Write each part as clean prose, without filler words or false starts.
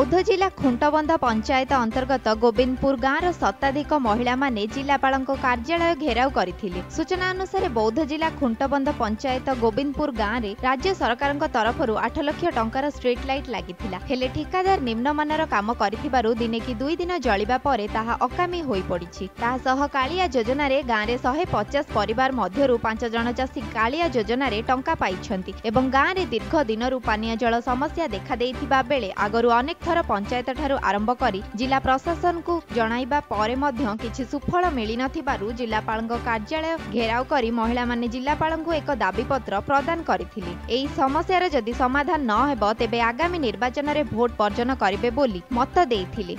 बौद्ध जिला खुंटबंध पंचायत अंतर्गत गोविंदपुर गाँव शताधिक महिला माने जिलापाल कार्यालय घेराव करथिले। सूचना अनुसार बौद्ध जिला खुंटबंध पंचायत गोविंदपुर गाँव में राज्य सरकार तरफ 8 लाख टंकार स्ट्रीट लाइट लागिथिला। हेले ठिकादार निम्नमानर काम करिथिबारु दिने कि 2 दिन जलिबा परे ताहा अकामी होई पड़िछि। ताहा सह कालिया योजना रे गाँव रे 150 परिवार मध्यरु 5 जण चाषी कालिया योजना रे टंका पाइछन्ति एवं गाँव रे दीर्घ दिनरु पानीय जल समस्या देखा देइथिबा बेले आगरु अनेक थर पंचायत ठारू आरंभ करी जिला प्रशासन को जणाइबा परे मध्य किछि सुफल मिली नथिबारु जिलापालଙ୍କ कार्यालय घेराव करी महिला माने जिलापालଙ୍କୁ एक दाबी पत्र प्रदान करथिले। एई समस्यार जदि समाधान न हेबो तेबे आगामी निर्वाचन रे भोट पर्जन करिवे बोली मत देइथिले।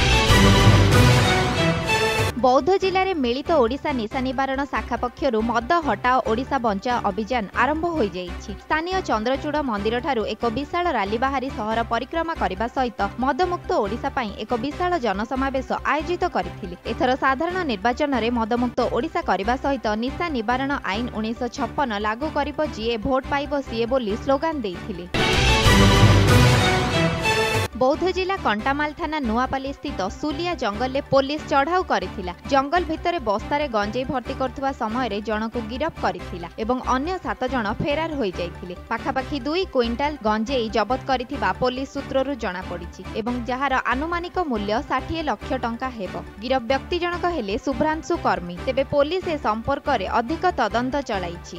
बौद्ध जिले में मिलित ओडिशा निशा निवारण शाखा पक्षरु मद हटाओ ओडिशा बंचाओ अभियान आरंभ हो जाइछि। स्थानीय चंद्रचूड़ मंदिर ठारू एक विशाल रैली बाहरी सहर परिक्रमा करने सहित मदमुक्त ओडिशा पई एक विशाल जनसमावेश आयोजित करथिले। एथर साधारण निर्वाचन में मदमुक्त ओडिशा करने सहित निशा निवारण आईन 1956 लागू करिबो जीए भोट पाइबो सीए बोली स्लोगान देइथिले। बौद्ध जिला कंटामाल थाना नुआपाली स्थित सुलिया जंगल में पुलिस चढ़ाऊ करथिला। जंगल भितर बस्तारे गंजेई भर्ती करथुवा समय जनकु गिरफ करथिला एवं अन्य 7 जण फेरार होई जाइथिले। पाखापाखी 2 क्विंटाल गंजेई जबत करथिबा पुलिस सूत्ररु जणा पड़िछि एवं जहार आनुमानिक मूल्य 60 लाख टंका हेबो। गिरफ व्यक्ति जनक हेले शुभ्रांशु कर्मी। तेबे पुलिस ए संपर्क रे अधिक तदंत चलाइछि।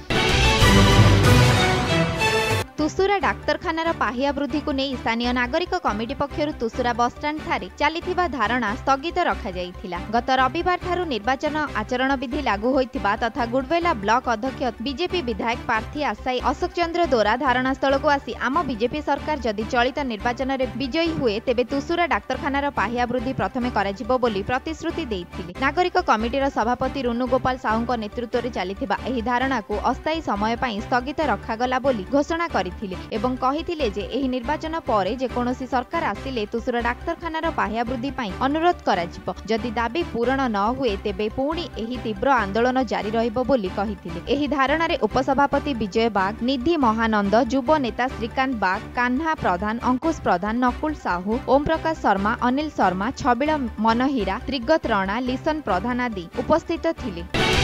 तुसुरा डाक्तरखानार पाहिया वृद्धि को नहीं स्थानीय नागरिक कमिटी पक्षरु तुसुरा बसस्टाण्ड ठारे चलिथिबा धारणा स्थगित रखा जाइथिला। गत रविवार ठारू निर्वाचन आचरण विधि लागू होइथिबा तथा गुडवेला ब्लॉक अध्यक्ष बीजेपी विधायक प्रार्थी आशाई अशोक चंद्र दोरा धारणास्थल को आसी आम बीजेपी सरकार जदि चलित निर्वाचन रे विजयी हुए तेबे तुसुरा डाक्तरखानार पाहिया वृद्धि प्रथमे कराजिबो बोली प्रतिश्रुति देइथिले। नागरिक कमिटीर सभापति रुनु गोपाल साहूଙ୍କ नेतृत्व रे चलिथिबा एही धारणा को अस्थायी समय पई स्थगित रखागला बोली घोषणा एवं कहिथिले जे एही निर्वाचन पर जेकोसी सरकार आसिले तुसुरा डाक्तरखानार पाहिया वृद्धि पई अनुरोध कराजिबो। जदि दाबी पूरण न हुए तेबे पुणी एही तीव्र आंदोलन जारी रहिबो बोली कहिथिले। एही धारणा रे उपसभापति विजय बाग, निधि महानंद, युव नेता श्रीकांत बाग, कान्हा प्रधान, अंकुश प्रधान, नकुल साहू, ओम प्रकाश शर्मा, अनिल शर्मा, छबिल मनहीरा, त्रिगत रणा, लिसन प्रधान आदि उपस्थित थिले।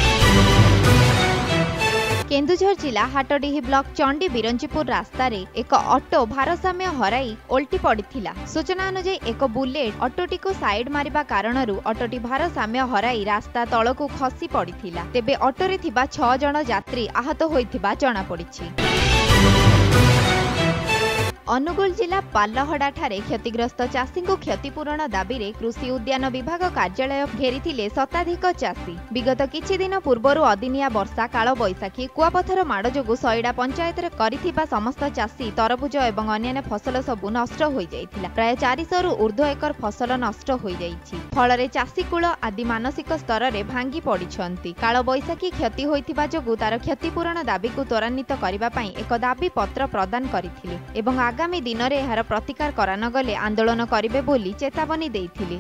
केन्दुझर जिला हाटडीही ब्लॉक चंडी बिरंजीपुर रास्ता रे एक ऑटो भारसाम्य हराई ओल्टी पड़िथिला। सूचना अनुसार एक बुलेट ऑटोटी को साइड मारिबा कारणरू ऑटोटी भारसाम्य हराई रास्ता तळकू खसी पड़िथिला। तेबे ऑटो रे थिबा 6 जण यात्री आहत होइथिबा जणा पड़िछि। अनुगुल जिला पालहड़ा ठारे क्षतिग्रस्त चाषी को क्षतिपूरण दाबी रे कृषि उद्यान विभाग कार्यालय घेरिथिले शताधिक चाषी। विगत किछि दिन पूर्वरु अदिनिया वर्षा काल बैशाखी कुआपथर माड़ जोगु सईडा पंचायत रे करिथिबा समस्त चाषी तरबुज एवं अन्य फसल सबु नष्ट होई जाइथिला। प्राय 400 रु ऊर्ध्व एकर फसल नष्ट होई जाइछि। फलरे चाषी कूल आदि मानसिक स्तर रे भांगी पड़िछन्ति। काल बैशाखी क्षति होइथिबा जोगु तार क्षतिपूरण दाबी को त्वरान्वित करिबा पई एक दाबी पत्र प्रदान करिथिले एवं आगामी दिन में यार प्रतिकार करा न गले आंदोलन करिवे बोली चेतावनी देइथिले।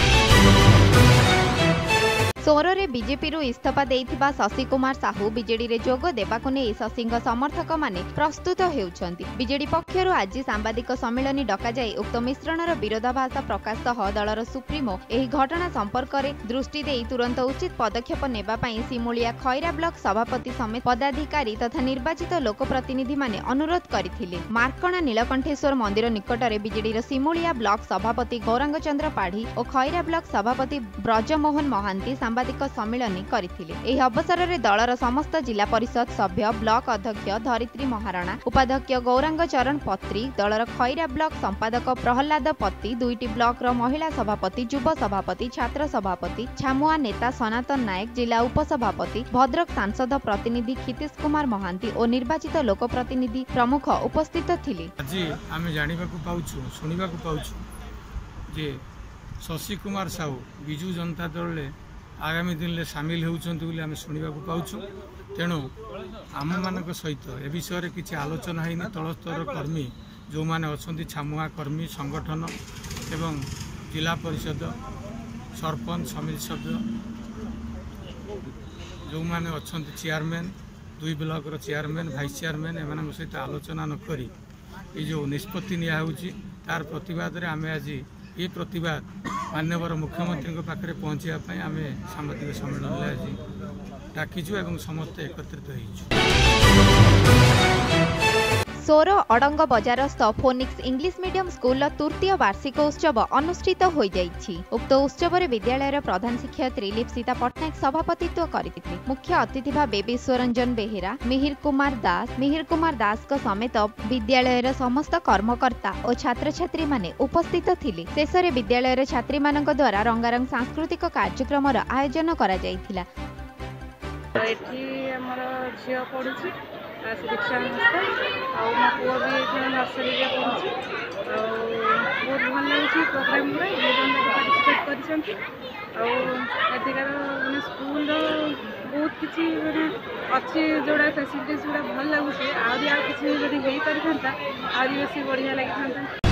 सोर रे बीजेपी रु इस्तीफा देइथिबा शशि कुमार साहू बीजेडी रे जोग देबाकु नै शशिंग समर्थक माने प्रस्तुत हेउछन्ति। बीजेडी पक्षरु आज सांबादिक सम्मेलन डका जाय उक्त मिश्रणर विरोधाभास प्रकाश सह दलर सुप्रीमो एही घटना संपर्क रे दृष्टि देई तुरंत उचित पदक्षेप नेबा पई सिमुलिया खैरा ब्लॉक सभापति समेत पदाधिकारी तथा निर्वाचित लोकप्रतिनिधि माने अनुरोध करथिले। मार्कणा नीलकंठेश्वर मंदिर निकट रे बीजेडी र सिमुलिया ब्लॉक सभापति गौरांग चंद्र पाढ़ी और खैरा ब्लॉक सभापति ब्रजमोहन महांती सांबादिक सम्मेलन करथिले। एही अवसर रे दलर समस्त जिला परिषद सभ्य, ब्लॉक अध्यक्ष धरित्री महाराणा, उपाध्यक्ष गौरांग चरण पत्री, दलर खैरा ब्लॉक संपादक प्रहलाद पत्ती, 2टी ब्लॉक र महिला सभापति, युव सभापति, छात्र सभापति, छामुआ नेता सनातन नायक, जिला उपसभापति, भद्रक सांसद प्रतिनिधि क्षितिश कुमार महांती और निर्वाचित लोकप्रतिनिधि प्रमुख उपस्थित थिले। आज आमे जानिबाकु पाउछु सुनिबाकु पाउछु जे शशि कुमार साहू बिजू जनता दल ले आगामी दिन में सामिल होती आम शुणा पाचु। तेणु आम मान सहित ए विषय किसी आलोचना है तल स्तर कर्मी जो मैंने अच्छा छामुआ कर्मी संगठन एवं जिला परिषद सरपंच समिति सभ्य जो मैंने अच्छा chairman 2 block chairman vice chairman एम सहित आलोचना नक ये जो निष्पत्ति निया तार प्रतिवाद रे आमे आज ये प्रतिवाद माननीय मुख्यमंत्री पाखे पहुँचापी आम सांबादिक सम्मेलन आज डाकिचु एवं समस्त एकत्रित होइछु। सोर अडंग बजारस्थ फोनिक्स इंग्लिश मीडियम स्कूल तृतीय वार्षिक उत्सव अनुष्ठित हो जाइछि। उक्त उत्सव में विद्यालय प्रधान शिक्षयित्री लिप्सिता पट्टनायक सभापतित्व करथिले। मुख्य अतिथि भाव विश्वरंजन बेहेरा, मिहिर कुमार दास समेत विद्यालय समस्त कर्मकर्ता और छात्र छात्री माने उपस्थित थिले। शेष में विद्यालय छात्री मानक द्वारा रंगारंग सांस्कृतिक कार्यक्रम आयोजन करा जाइथिला। झील पढ़ुची दीक्षा नमस्ते और मो पुओ भी नर्सरी पढ़ुची बहुत भल लगे प्रोग्राम पार्टिसिपेट कर स्कूल बहुत किसी अच्छी जोड़ा फैसिलिटीज गुड़ा भल लगुच आ किसी हो पारि बेसी बढ़िया लगी था।